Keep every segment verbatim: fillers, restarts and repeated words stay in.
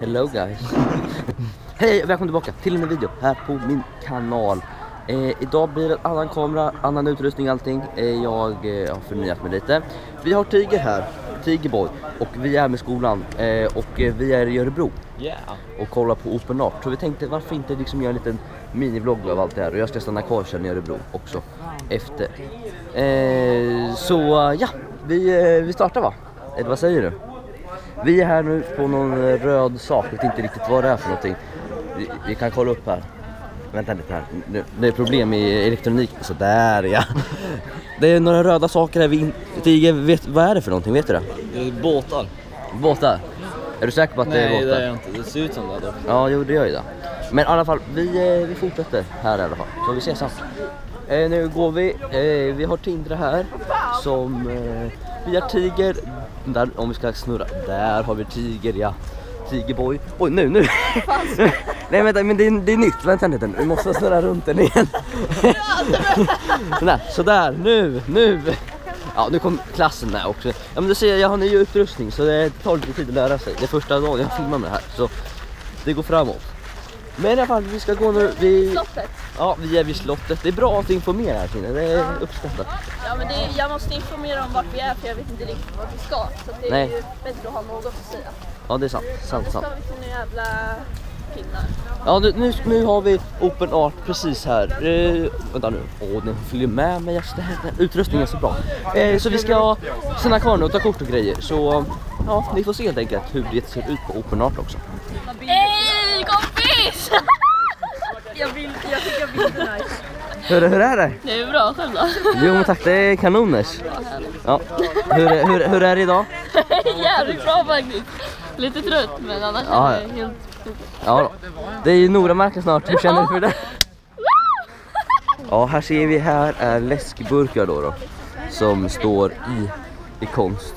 Hello guys. Hej, välkommen tillbaka till en video här på min kanal. eh, Idag blir det en annan kamera, annan utrustning, allting. eh, Jag eh, har förnyat mig lite. Vi har Tiger här, Tigerboy. Och vi är med skolan eh, Och eh, vi är i Örebro yeah. och kollar på Open Art. Så vi tänkte, varför inte liksom göra en liten minivlogg av allt det här. Och jag ska stanna kvar sen i Örebro också efter. eh, Så ja, vi, eh, vi startar va? Eller vad säger du? Vi är här nu på någon röd sak, jag vet inte riktigt vad det är för någonting. Vi, vi kan kolla upp här. Vänta lite här, nu, det är problem i elektronik. Så där ja. Det är några röda saker här. Vi, Tiger, vet, vad är det för någonting, vet du det? Det är båtar. Båtar? Är du säker på att Nej, det är båtar? Nej, det är jag inte. Det ser ut som det då. Ja, jo, det gör ju det. Men i alla fall, vi, vi fortsätter här i alla fall. Så vi ses sen. Eh, nu går vi, eh, vi har Tindra här. Som, eh, vi har Tiger. Där, om vi ska snurra, där har vi Tiger, ja. Tigerboy. Oj, nu, nu. Nej, vänta, men det är, det är nytt. Vänta lite, vi måste snurra runt den igen. Sådär, sådär, nu, nu. Ja, nu kom klassen med också. Ja, men du ser, jag har ny utrustning så det tar lite tid att lära sig. Det är första dagen jag filmar med det här, så det går framåt. Men i alla fall, vi ska gå nu vid slottet. Ja, vi är vid slottet. Det är bra att informera här inne, det är ja. uppskattat. Ja, men det är, jag måste informera om vart vi är för jag vet inte riktigt vart vi ska. Så det är Nej. ju bättre att ha något att säga. Ja, det är sant, sant, sant. Nu ska vi till en jävla pinnar. Ja, nu, nu, nu har vi Open Art precis här. Eh, vänta nu, åh, den följer med mig. Just det här, den utrustningen är så bra. Eh, så vi ska stanna kvar nu och ta kort och grejer. Så ja, ni får se helt enkelt hur det ser ut på Open Art också. Hej, kompis! jag, vill, jag tycker jag vill det nice. Hur, hur är det? Det är bra själv då. Jo, men tack, det är kanoners. Ja, hur, hur, hur är det idag? Jävligt bra faktiskt. Lite trött, men annars ja, är det helt... Ja, det är ju Noramarken snart. Hur känner du för det? Ja, här ser vi, här är läskburkar då, då som står i, i konst.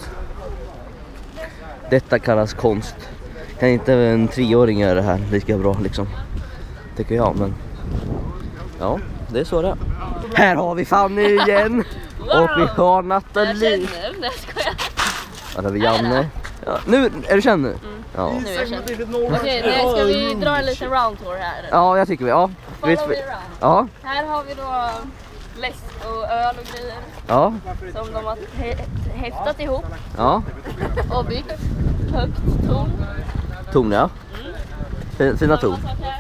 Detta kallas konst. Kan inte en treåring göra det här lika bra liksom, tycker jag, men ja, det är så det är. Här har vi Fanny igen. Och vi har Nathalie. Jag känner, nej jag skojar. Här har vi Janne. Ja, nu, är du känd nu? Mm. Ja. Nu är jag känd. Okej, okay, ska vi dra en liten round tour här? Ja, jag tycker vi, ja. Follow me around. Ja. Här har vi då läsk och öl och grejer. Ja. Som de har he häftat ihop. Ja. Och byggt högt torn. Torn, ja. Mm. Fina torn.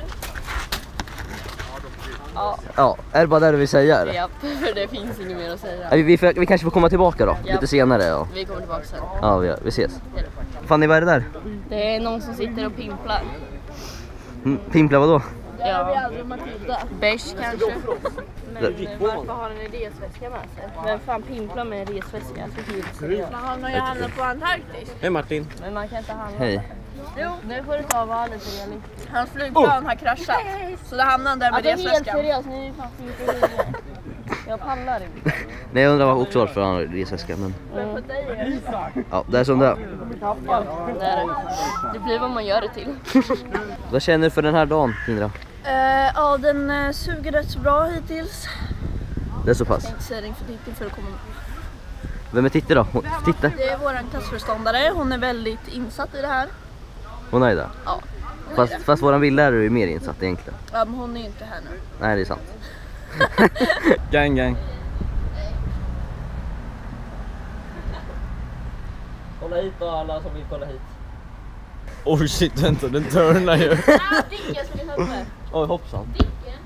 Ja. Ja, är det bara det du vill säga? Ja, för det finns inget mer att säga. Vi, vi, vi kanske får komma tillbaka då, ja. lite senare. Ja. Vi kommer tillbaka sen. Ja, vi, vi ses. Fanny, vad är det där? Det är någon som sitter och pimplar. Mm, pimplar vad då? Det har vi aldrig Matilda. Beige kanske. Men varför har en resväska med sig? Vem fan pimplar med en resväska? Han har ju hamnat på Antarktis. Hej Martin. Men man kan inte hamna. Hej. Jo, nu får du ta och vara lite realistisk. Hans flygplan oh. har kraschat. Så då hamnar han där med resväskan. Alltså helt seriöst, ni är ju fan inte. Jag pallar inte. Nej, jag undrar också varför han har resväska, men... Mm. Ja, det är som det är. Ja, det är det. Det blir vad man gör det till. Vad känner du för den här dagen, Tindra? Uh, ja, den uh, suger rätt så bra hittills. Det är så pass. Jag tänkte säga det inför Titti för att komma. Vem är Titti då? Titti? Det är våran klassförståndare. Hon är väldigt insatt i det här. Hon är det? Ja. Fast, fast våran villärare är mer insatt egentligen. Ja, men hon är ju inte här nu. Nej, det är sant. Gang, gang. Kolla hit då, alla som vill kolla hit. Oh shit, vänta, den turnar ju. Ja, Dicken ska vi ta med. Oj, hoppsan. Dicken?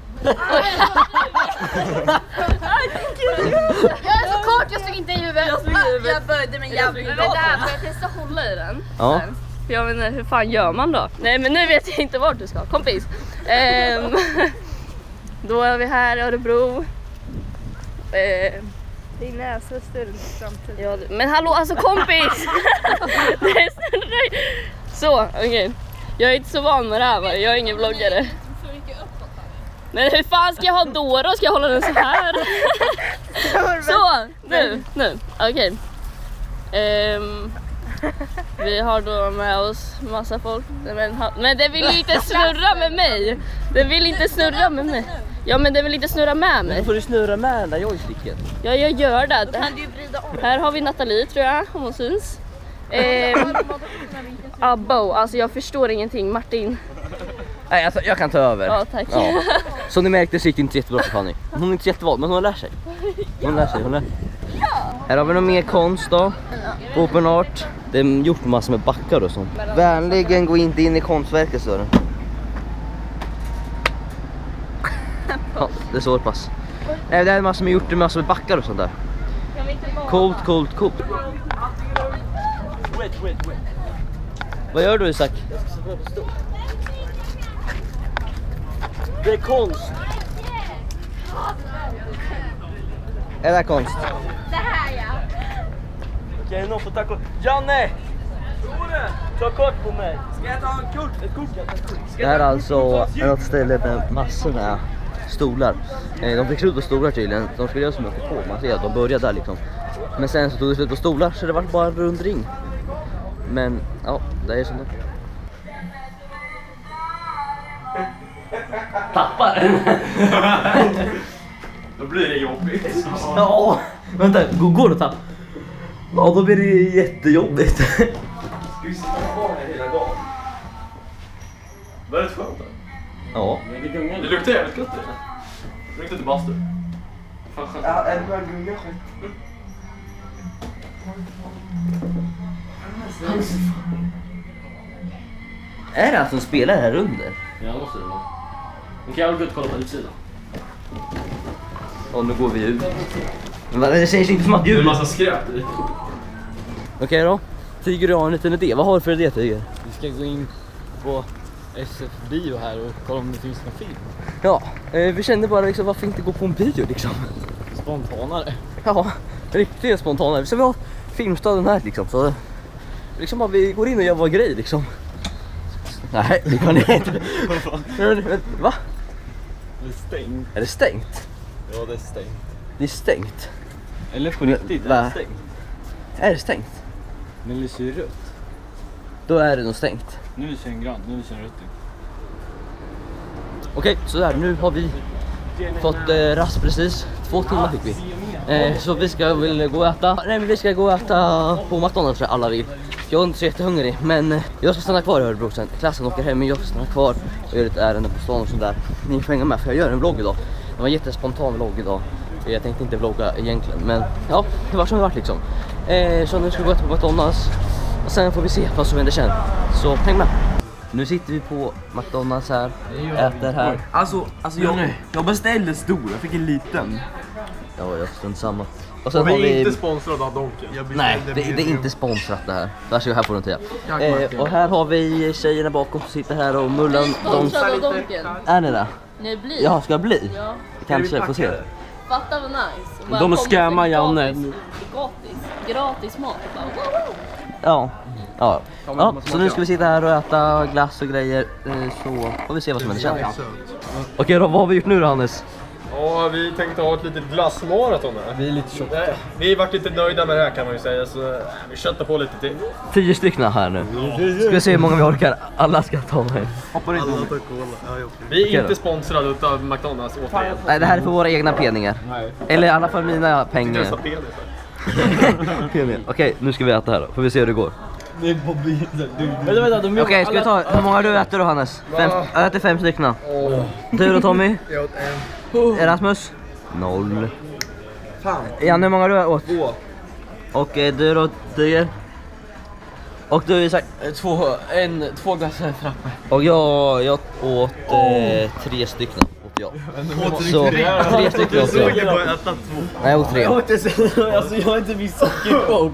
Jag är så kort, jag stod inte i huvudet. Jag stod i huvudet. Jag började med jävligt. Men vänta här, får jag testa hålla i den? Ja. För jag vet inte, hur fan gör man då? Nej, men nu vet jag inte vart du ska. Kompis. Um, då är vi här i Örebro. Uh, Din näsa är större än framtiden. Ja, men hallå, alltså kompis! Det är större. Så, okej. Okay. Jag är inte så van med det här, va? Jag är ingen vloggare. Men hur fan ska jag ha då då? Ska jag hålla den så här? Så, nu, nu. Okej. Okay. Um, vi har då med oss massa folk. Men, men det vill inte snurra med mig. Det vill inte snurra med mig. Ja, men det vill inte snurra med mig. Nu får du snurra med den där joysticken. Ja, jag gör det. Här har vi Nathalie, tror jag, om hon syns. Eh, abo, alltså jag förstår ingenting. Martin. Nej, alltså, jag kan ta över. Ja, tack. Ja. Som ni märkte så gick det inte jättebra för Fanny. Hon är inte jättevan, men hon lär sig. Hon lär sig, hon lär sig. Här har vi någon mer konst då. På Open Art. Det är gjort massor med backar och sånt. Vänligen gå inte in i konstverket, så. Ja, det är så det pass. Nej, det är massor med gjort med massor med backar och sånt där. Coolt, coolt, coolt. Vad gör du, Isak? Det är konst. Är det här konst? Det här ja. Okej, någon får ta kort. Janne! Ta kort på mig. Ska jag ta en kort? Ett kort? Ett kort. Det här är alltså ett ställe med massor med stolar. Eh, De fick slut på stolar tydligen. De skulle göra så mycket på. Man ser att de började där liksom. Men sen så tog det slut på stolar, så det var bara en rundring. Men ja, det är sånt där. Tappar den. Då blir det jobbigt. Ja, vänta, går det att tappa? Ja, då blir det jättejobbigt. Ska vi sitta kvar här hela dagen? Var det skönt då? Ja. Det luktar jävligt gott det. Det luktar inte bastu. Fan skönt. Ja, är det bara gunga skit? Är det att de spelar här under? Ja, det måste det vara. Nu kan jag väl gå ut och kolla på utsidan. Och nu går vi ut. Men det sägs inte som att Det är djur. en massa skräp i. Okej då. Tiger, du har en liten idé. Vad har du för idé, Tiger? Vi ska gå in på S F bio här och kolla om det finns någon film. Ja, eh, vi kände bara liksom, varför inte gå på en bio liksom? Spontanare. Ja, riktigt spontana. Så vi har filmstaden här liksom. Så liksom bara vi går in och gör vår grej liksom. Nej, det kan ni inte. Men, men, va? Det är stängt. Är det stängt? Ja, det är stängt. Det är stängt. Eller på riktigt, det Va? är stängt. Är det stängt? Nu lyser ju rött. Då är det nog stängt. Nu lyser en grön, nu lyser en rött. Okej, så där, nu har vi fått eh, rast precis. Två timmar fick vi. Eh, så vi ska väl gå och äta. Nej, men vi ska gå och äta på McDonalds för alla vill. Jag är inte så jättehungrig, men eh, jag ska stanna kvar i Örebro sen. Klassen åker hem, men jag ska stanna kvar och göra lite ärende på stan och sådär. Ni får hänga med, för jag gör en vlogg idag. Det var en jättespontan vlogg idag. Jag tänkte inte vlogga egentligen, men ja, det var som det var liksom. Eh, så nu ska vi gå och äta på McDonalds. Och sen får vi se vad som händer sen. Så häng med. Nu sitter vi på McDonalds här, äter här. Alltså, alltså jag, jag beställde stor, jag fick en liten. Ja, jag förstår inte samma. Och sen Och har vi är vi... inte sponsrade av Donken. Nej, det, det är inte sponsrat det här. Varsågod, här får du en tia. Eh, och här har vi tjejerna bakom som sitter här och mullan. De... Sponsrad av Donken. Är ni det? Nej, blir. Ja, ska jag bli? Ja. Kanske, får se. Fatta vad nice. Bara De komma scammar för Janne. Gratis, gratis, gratis mat. Bara, wow. Ja. Ja. Ja, så nu ska vi sitta här och äta glass och grejer. Eh, så får vi se vad som händer sen. Okej då, vad har vi gjort nu då, Hannes? Ja, vi tänkte ha ett litet glassmaraton här. Vi är lite tjocka. Vi vart inte nöjda med det här kan man ju säga, så äh, vi köttar på lite till. Tio stycken här nu. Ska vi se hur många vi orkar. Alla ska ta mig. Hoppar inte. Vi är Okej då. inte sponsrade av McDonalds återigen. Nej, det här är för våra egna penningar. Nej. Eller i alla fall mina pengar. Dessa penisar. Pengar. Okej, nu ska vi äta här då. Får vi se hur det går. Det är på bilen. Vänta, vänta, de Okej, ska vi ta... Hur många har du äter då, Hannes? Fem, jag äter fem stycken. Du då, Tommy? Jag åt en. Erasmus? Noll. Fan. Janne, hur många har du åt? Två. Och eh, du då, Tiger? Och du, Isak? Två, en, två glass frappe. Och jag, jag åt eh, tre stycken. Åt jag. Så, tre stycken åt jag. Jag äta två. Nej, jag åt tre. Alltså jag har inte min sockerchock.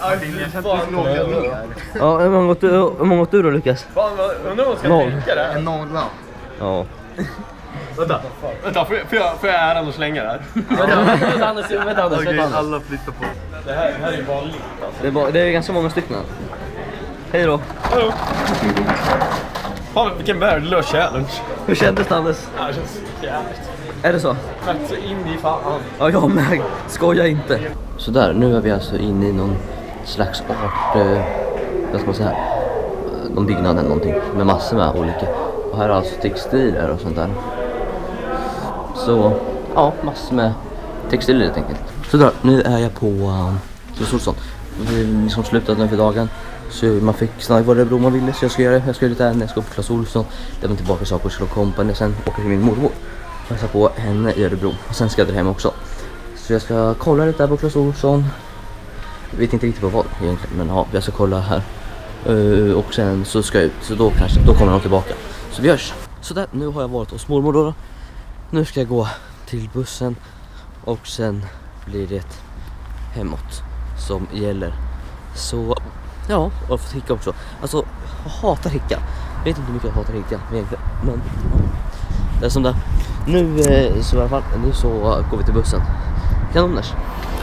Ja, hur många åt du, hur många åt du då, Lukas? Fan, undrar om man ska Noll. dricka det här. nolla. Ja. Vänta, vänta får, jag, får, jag, får jag äran att slänga det här? Vänta, vänta Anders, vänta Anders, vänta Anders. alla flyttar på. Det här, det här är ju vanligt alltså. Det är, bara, det är ganska många stycken. Hej då. Hallå. Fan, vilken värdelös challenge. Hur kändes det, Anders? Det här känns jävligt. Är det så? Fett så in i fan. Ja, jag med. Skoja inte. Så där, nu är vi alltså inne i någon slags art, eh, vad ska man säga, någon byggnad eller någonting med massor med olika. Och här är alltså textiler och sånt där. Så, ja, massor med textiler helt enkelt. Så där, nu är jag på um, Solstånd. Vi har liksom slutat nu för dagen. Så man fick stanna kvar i Örebro om man ville, så jag ska göra det. Jag ska lite här, jag ska upp till Clas Ohlson, lämna tillbaka saker till Company, sen åka till min mormor och hälsa på henne i Örebro. Och sen ska jag dra hem också. Så jag ska kolla lite där på Clas Ohlson. Jag vet inte riktigt på vad egentligen, men ja, jag ska kolla här. Uh, och sen så ska jag ut, så då kanske, då kommer jag tillbaka. Så vi görs. Så där, nu har jag varit hos mormor då. Nu ska jag gå till bussen och sen blir det hemåt som gäller. Så ja, och få hicka också. Alltså, jag hatar hicka. Jag vet inte hur mycket jag hatar hicka egentligen, men ja. Det är som det. Nu eh, så i alla fall, nu så går vi till bussen. Kanoners.